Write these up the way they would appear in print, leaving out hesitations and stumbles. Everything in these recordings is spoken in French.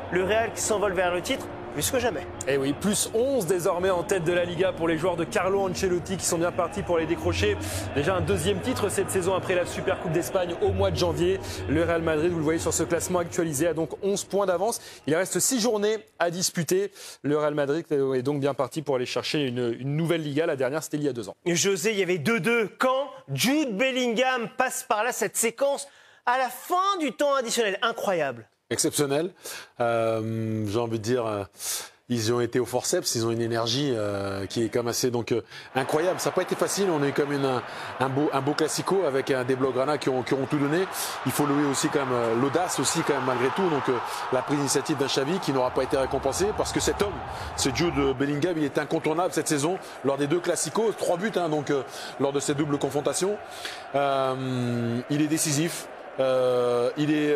Le Real qui s'envole vers le titre, plus que jamais. Et oui, plus 11 désormais en tête de la Liga pour les joueurs de Carlo Ancelotti qui sont bien partis pour les décrocher. Déjà un deuxième titre cette saison après la Super Coupe d'Espagne au mois de janvier. Le Real Madrid, vous le voyez sur ce classement actualisé, a donc 11 points d'avance. Il reste 6 journées à disputer. Le Real Madrid est donc bien parti pour aller chercher une nouvelle Liga. La dernière, c'était il y a 2 ans. José, il y avait 2-2. Quand Jude Bellingham passe par là, cette séquence à la fin du temps additionnel, incroyable. Exceptionnel. J'ai envie de dire, ils ont été au forceps, ils ont une énergie qui est quand même assez incroyable. Ça n'a pas été facile, on a eu quand même un beau classico avec des Blaugrana qui ont tout donné. Il faut louer aussi quand même l'audace aussi quand même malgré tout. Donc la prise d'initiative d'un Xavi qui n'aura pas été récompensé parce que cet homme, ce Jude Bellingham, il est incontournable cette saison lors des 2 classicos, 3 buts lors de ces doubles confrontations. Il est décisif. Il est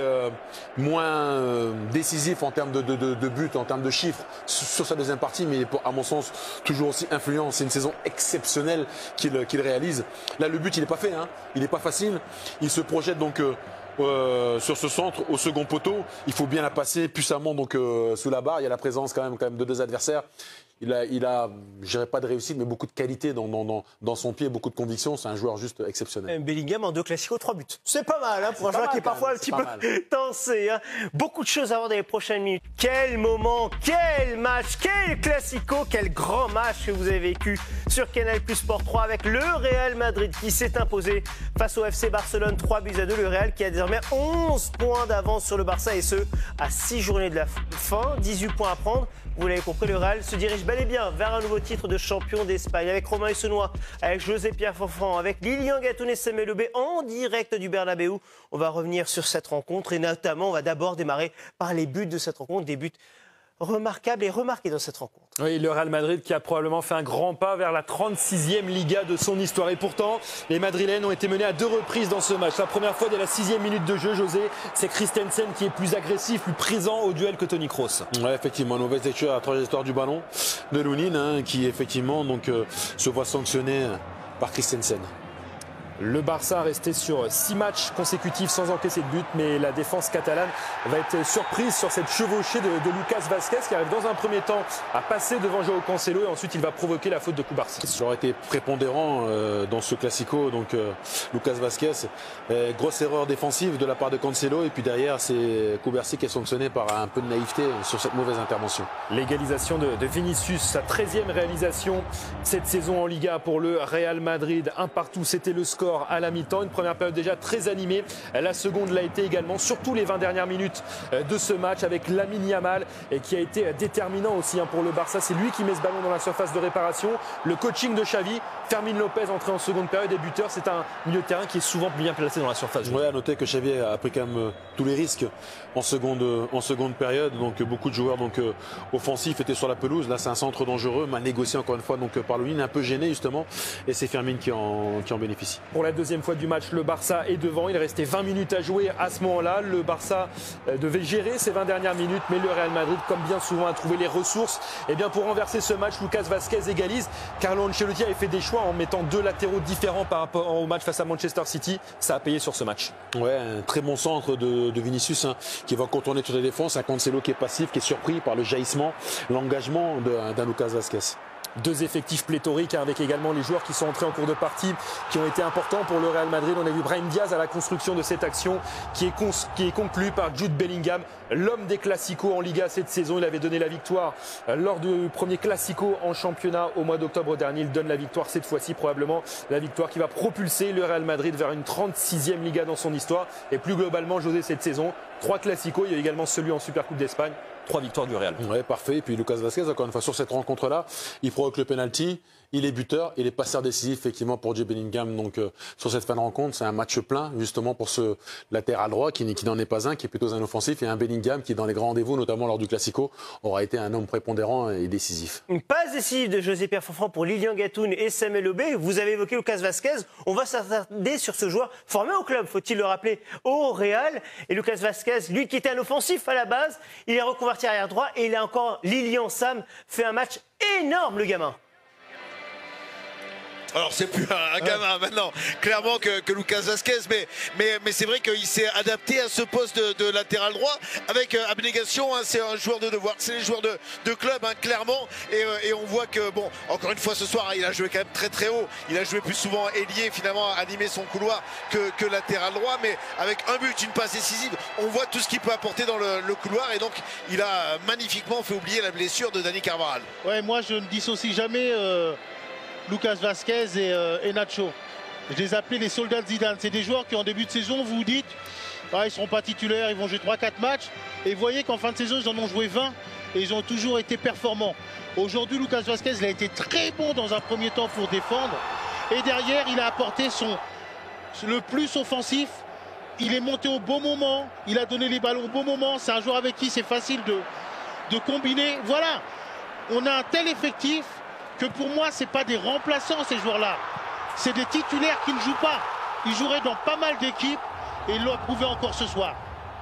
moins décisif en termes de buts, en termes de chiffres sur sa deuxième partie, mais il est à mon sens toujours aussi influent. C'est une saison exceptionnelle qu'il réalise. Là, le but, il n'est pas fait, hein. Il n'est pas facile. Il se projette sur ce centre au second poteau. Il faut bien la passer puissamment sous la barre. Il y a la présence quand même de 2 adversaires. Il a, je dirais pas de réussite, mais beaucoup de qualité dans son pied, beaucoup de conviction. C'est un joueur juste exceptionnel. Bellingham en 2 classicos, 3 buts. C'est pas mal pour un joueur qui est parfois un petit peu tensé. Hein. Beaucoup de choses à voir dans les prochaines minutes. Quel moment, quel match, quel classico, quel grand match que vous avez vécu sur Canal+ Sport 3 avec le Real Madrid qui s'est imposé face au FC Barcelone 3-2. Le Real qui a désormais 11 points d'avance sur le Barça et ce, à 6 journées de la fin, 18 points à prendre. Vous l'avez compris, le Real se dirige bel et bien vers un nouveau titre de champion d'Espagne avec Romain Hussenois, avec José Pierre Fonfran, avec Lilian Gatoun et Samuel Aubé en direct du Bernabéu. On va revenir sur cette rencontre et notamment on va d'abord démarrer par les buts de cette rencontre, des buts remarquables et remarqués dans cette rencontre. Oui, le Real Madrid qui a probablement fait un grand pas vers la 36e Liga de son histoire. Et pourtant, les Madrilènes ont été menés à 2 reprises dans ce match. La première fois dès la 6e minute de jeu, José, c'est Christensen qui est plus agressif, plus présent au duel que Toni Kroos. Oui, effectivement, mauvaise lecture à la trajectoire du ballon de Lunin, qui effectivement se voit sanctionné par Christensen. Le Barça a resté sur 6 matchs consécutifs sans encaisser de but, mais la défense catalane va être surprise sur cette chevauchée de Lucas Vázquez qui arrive dans un premier temps à passer devant Joao Cancelo et ensuite il va provoquer la faute de Cubarsí. Ça aurait été prépondérant dans ce classico, Lucas Vázquez, grosse erreur défensive de la part de Cancelo et puis derrière c'est Cubarsí qui est sanctionné par un peu de naïveté sur cette mauvaise intervention. L'égalisation de Vinicius, sa 13e réalisation cette saison en Liga pour le Real Madrid, 1-1, c'était le score à la mi-temps, une première période déjà très animée. La seconde l'a été également, surtout les 20 dernières minutes de ce match avec Lamine Yamal qui a été déterminant aussi pour le Barça. C'est lui qui met ce ballon dans la surface de réparation. Le coaching de Xavi, Fermín López entré en seconde période et buteur. C'est un milieu de terrain qui est souvent bien placé dans la surface. Oui, à noter que Xavi a pris quand même tous les risques en seconde période. Donc beaucoup de joueurs offensifs étaient sur la pelouse. Là c'est un centre dangereux, mal négocié encore une fois par Lunin, un peu gêné justement. Et c'est Fermín qui en bénéficie. Pour la deuxième fois du match, le Barça est devant. Il restait 20 minutes à jouer à ce moment-là. Le Barça devait gérer ces 20 dernières minutes, mais le Real Madrid, comme bien souvent, a trouvé les ressources. Et bien pour renverser ce match, Lucas Vázquez égalise. Carlo Ancelotti avait fait des choix en mettant 2 latéraux différents par rapport au match face à Manchester City. Ça a payé sur ce match. Ouais, un très bon centre de Vinicius qui va contourner toute la défense. Un Cancelo qui est passif, qui est surpris par le jaillissement, l'engagement d'un Lucas Vázquez. 2 effectifs pléthoriques avec également les joueurs qui sont entrés en cours de partie qui ont été importants pour le Real Madrid. On a vu Brahim Diaz à la construction de cette action qui est conclue par Jude Bellingham, l'homme des classicos en Liga cette saison. Il avait donné la victoire lors du premier classico en championnat au mois d'octobre dernier. Il donne la victoire cette fois-ci, probablement la victoire qui va propulser le Real Madrid vers une 36e Liga dans son histoire. Et plus globalement, José, cette saison, 3 classicos. Il y a également celui en Super Coupe d'Espagne. 3 victoires du Real. Ouais, parfait. Et puis Lucas Vázquez, encore une fois, sur cette rencontre-là, il provoque le penalty. Il est buteur, il est passeur décisif effectivement pour Jude Bellingham. Donc sur cette fin de rencontre, c'est un match plein justement pour ce latéral droit qui n'en est pas un, qui est plutôt un offensif, et un Bellingham qui dans les grands rendez-vous, notamment lors du Classico, aura été un homme prépondérant et décisif. Une passe décisive de José Pierre Fonfran pour Lilian Gatoun et Samuel Aubé. Vous avez évoqué Lucas Vázquez. On va s'attarder sur ce joueur formé au club, faut-il le rappeler, au Real. Et Lucas Vázquez, lui qui était un offensif à la base, il est reconverti arrière droit et il a encore Lilian Sam fait un match énorme, le gamin. Alors c'est plus un gamin maintenant, clairement que Lucas Vazquez, mais c'est vrai qu'il s'est adapté à ce poste de latéral droit avec abnégation. Hein, c'est un joueur de devoir, c'est les joueurs de club, hein, clairement. Et on voit que, bon, encore une fois ce soir, hein, il a joué quand même très haut. Il a joué plus souvent ailier, finalement, animé son couloir que latéral droit. Mais avec un but, une passe décisive, on voit tout ce qu'il peut apporter dans le couloir. Et donc, il a magnifiquement fait oublier la blessure de Dani Carvajal. Ouais, moi, je ne dissocie jamais Lucas Vazquez et Nacho. Je les appelais les soldats de Zidane. C'est des joueurs qui en début de saison, vous vous dites, ah, ils ne seront pas titulaires, ils vont jouer 3-4 matchs. Et vous voyez qu'en fin de saison, ils en ont joué 20 et ils ont toujours été performants. Aujourd'hui, Lucas Vazquez, il a été très bon dans un premier temps pour défendre. Et derrière, il a apporté le plus offensif. Il est monté au bon moment, il a donné les ballons au bon moment. C'est un joueur avec qui c'est facile de combiner. Voilà, on a un tel effectif que pour moi, ce n'est pas des remplaçants, ces joueurs-là. C'est des titulaires qui ne jouent pas. Ils joueraient dans pas mal d'équipes et ils l'ont prouvé encore ce soir.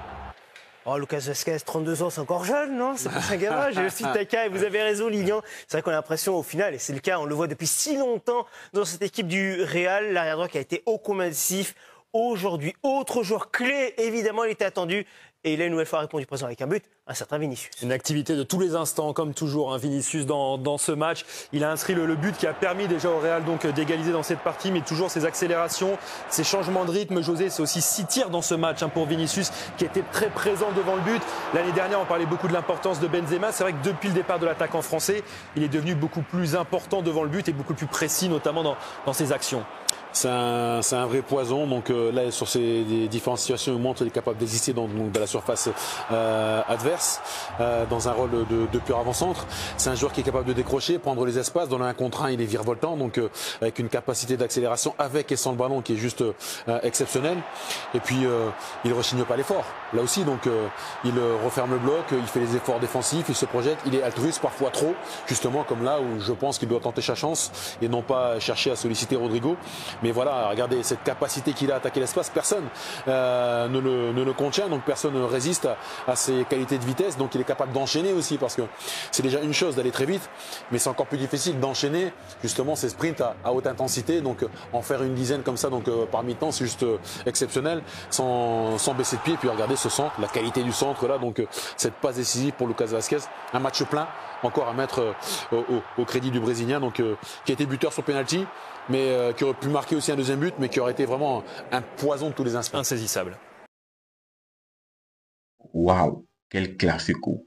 Oh, Lucas Vazquez, 32 ans, c'est encore jeune, non? C'est pas un gamin, j'ai aussi Taka, et vous avez raison, Lilian. C'est vrai qu'on a l'impression, au final, et c'est le cas, on le voit depuis si longtemps dans cette équipe du Real, l'arrière droit qui a été ô combien décisif. Aujourd'hui, autre joueur clé, évidemment, il était attendu. Et il a une nouvelle fois répondu présent avec un but, un certain Vinicius. Une activité de tous les instants, comme toujours, hein, Vinicius dans ce match. Il a inscrit le but qui a permis déjà au Real d'égaliser dans cette partie, mais toujours ses accélérations, ses changements de rythme. José, c'est aussi 6 tirs dans ce match, hein, pour Vinicius, qui était très présent devant le but. L'année dernière, on parlait beaucoup de l'importance de Benzema. C'est vrai que depuis le départ de l'attaquant français, il est devenu beaucoup plus important devant le but et beaucoup plus précis, notamment dans ses actions. C'est un vrai poison. Donc là, sur ces différentes situations, il montre qu'il est capable d'exister dans la surface adverse, dans un rôle de pur avant-centre. C'est un joueur qui est capable de décrocher, prendre les espaces. Dans le 1 contre 1, il est virevoltant, donc avec une capacité d'accélération avec et sans le ballon qui est juste exceptionnelle. Et puis, il ne rechigne pas l'effort. Là aussi, donc il referme le bloc, il fait les efforts défensifs, il se projette. Il est altruiste, parfois trop, justement comme là où je pense qu'il doit tenter sa chance et non pas chercher à solliciter Rodrigo. Mais voilà, regardez cette capacité qu'il a à attaquer l'espace, personne ne le contient, donc personne ne résiste à ses qualités de vitesse. Donc il est capable d'enchaîner aussi, parce que c'est déjà une chose d'aller très vite, mais c'est encore plus difficile d'enchaîner justement ces sprints à haute intensité. Donc en faire une dizaine comme ça, donc par mi-temps, c'est juste exceptionnel, sans baisser de pied. Et puis regardez ce centre, la qualité du centre là, donc cette passe décisive pour Lucas Vazquez, un match plein encore à mettre au crédit du Brésilien, donc qui a été buteur sur penalty, mais qui aurait pu marquer aussi un deuxième but, mais qui aurait été vraiment un poison de tous les instants. Insaisissable. Waouh, quel classico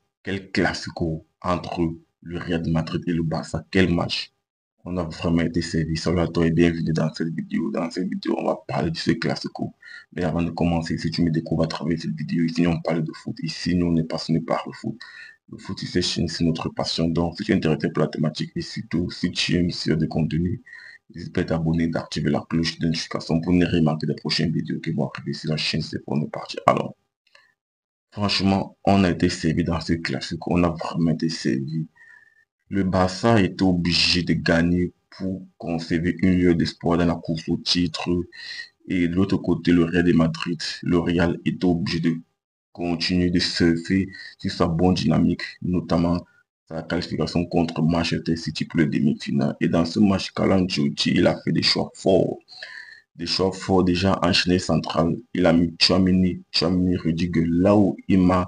entre le Real de Madrid et le Barça, quel match. On a vraiment été servi. Salut à toi et bienvenue dans cette vidéo. Dans cette vidéo, on va parler de ce classico. Mais avant de commencer, si tu me découvres à travers cette vidéo, ici on parle de foot. Ici, nous on est passionné par le foot. Le foot, c'est notre passion. Donc, si tu es intéressé pour la thématique et surtout, si tu aimes sur des contenus, n'hésite pas à t'abonner, d'activer la cloche de notification pour ne rien manquer des prochaines vidéos qui vont arriver sur la chaîne. C'est pour nous partir. Alors, franchement, on a été servi dans ce classique. On a vraiment été servi. Le Barça est obligé de gagner pour conserver une lueur d'espoir dans la course au titre. Et de l'autre côté, le Real de Madrid, le Real est obligé de continuer de surfer sur sa bonne dynamique, notamment sa qualification contre Manchester City pour le demi-finale. Et dans ce match, Carlo Ancelotti, il a fait des choix forts. Des choix forts déjà enchaînés central. Il a mis Tchouaméni, Rudiger. Là où il m'a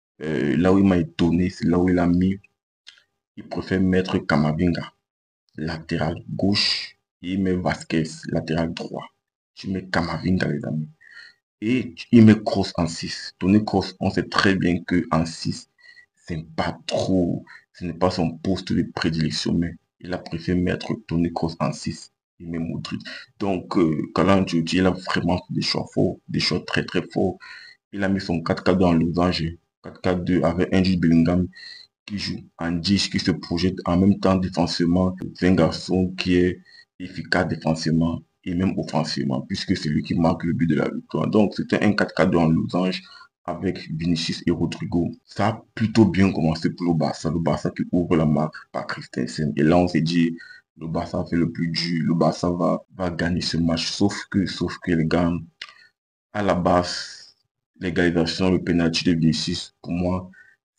étonné, c'est là où il a mis, il préfère mettre Camavinga, latéral gauche, et il met Vazquez, latéral droit. Tu mets Camavinga, les amis. Et il met Kroos en 6. Toni Kroos, on sait très bien qu'en 6, ce n'est pas son poste de prédilection, mais il a préféré mettre Toni Kroos en 6. Il met Modric. Donc, Carlo Ancelotti, il a vraiment fait des choix forts, des choix très très forts. Il a mis son 4-4-2 en losange, 4-4-2 avec un Jude Bellingham qui joue en 10, qui se projette en même temps défensivement. C'est un garçon qui est efficace défensivement et même offensivement, puisque c'est lui qui marque le but de la victoire. Donc, c'était un 4-4-2 en losange avec Vinicius et Rodrigo. Ça a plutôt bien commencé pour le Barça qui ouvre la marque par Christensen. Et là, on s'est dit, le Barça fait le plus dur, le Barça va gagner ce match, sauf que les gars, à la base, l'égalisation, le penalty de Vinicius, pour moi,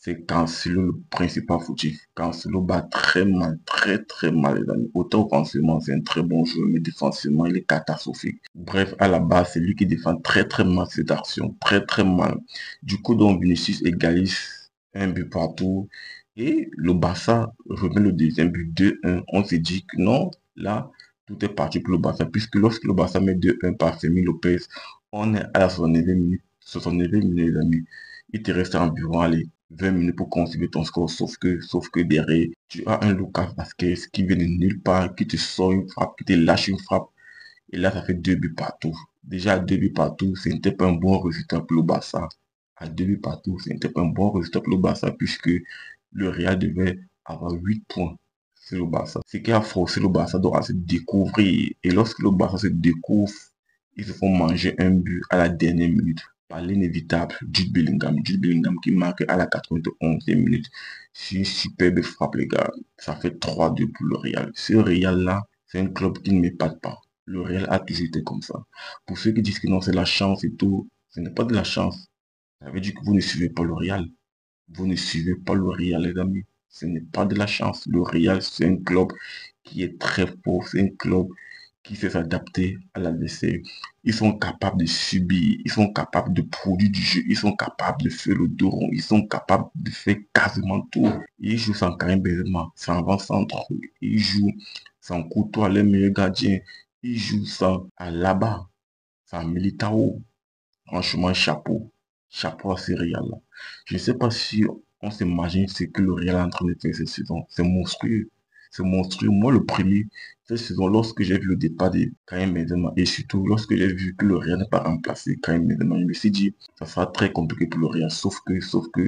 c'est Cancelo le principal fautif. Cancelo bat très mal, très mal les amis. Autant offensivement, c'est un très bon joueur, mais défensivement, il est catastrophique. Bref, à la base, c'est lui qui défend très mal cette action, très mal. Du coup, donc Vinicius égalise un but partout et le Barça remet le deuxième but 2-1. On s'est dit que non, là, tout est parti pour le Barça, puisque lorsque le Barça met 2-1 par Fermin Lopez, on est à la 69e minute, 69e minute les amis. Il te reste environ, allez, 20 minutes pour confirmer ton score, sauf que derrière, tu as un Lucas Vazquez qui vient de nulle part, qui te sort une frappe, qui te lâche une frappe, et là, ça fait 2 buts partout. Déjà, 2 buts partout, ce n'était pas un bon résultat pour le Barça. À 2 buts partout, ce n'était pas un bon résultat pour le Barça, puisque le Real devait avoir 8 points sur le Barça. Ce qui a forcé le Barça à se découvrir, et lorsque le Barça se découvre, ils se font manger un but à la dernière minute par l'inévitable Jude Bellingham. Jude Bellingham qui marque à la 91e minute. C'est une superbe frappe, les gars. Ça fait 3-2 pour le Real. Ce Real-là, c'est un club qui ne m'épate pas. Le Real a toujours été comme ça. Pour ceux qui disent que non, c'est la chance et tout, ce n'est pas de la chance. Ça veut dire que vous ne suivez pas le Real. Vous ne suivez pas le Real, les amis. Ce n'est pas de la chance. Le Real, c'est un club qui est très fort. C'est un club qui sait s'adapter à l'adversaire. Ils sont capables de subir, ils sont capables de produire du jeu, ils sont capables de faire le dos rond, ils sont capables de faire quasiment tout. Ils jouent sans Karim Benzema, sans avant-centre, ils jouent sans Courtois, les meilleurs gardiens, ils jouent sans Alaba, sans Militao. Franchement, chapeau. Chapeau à ces Real-là. Je ne sais pas si on s'imagine ce que le Real est en train de faire cette saison. C'est monstrueux. C'est monstrueux. Moi, le premier, cette saison, lorsque j'ai vu le départ de Karim Benzema et surtout lorsque j'ai vu que le Real n'a pas remplacé Karim Benzema, je me suis dit, ça sera très compliqué pour le Real. Sauf que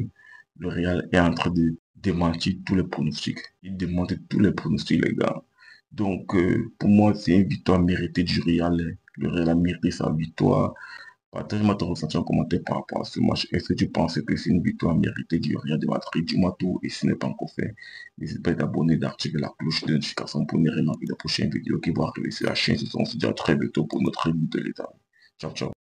le Real est en train de démentir tous les pronostics. Il démente tous les pronostics, les gars. Donc, pour moi, c'est une victoire méritée du Real. Le Real a mérité sa victoire. Partage-moi ton ressenti en commentaire par rapport à ce match. Est-ce que tu penses que c'est une victoire méritée du Real de Madrid? Dis-moi tout. Et si ce n'est pas encore fait, n'hésite pas à t'abonner, d'activer la cloche de notification pour ne rien manquer des prochaines vidéos qui vont arriver sur la chaîne. On se dit à très bientôt pour notre revue de l'État. Ciao, ciao.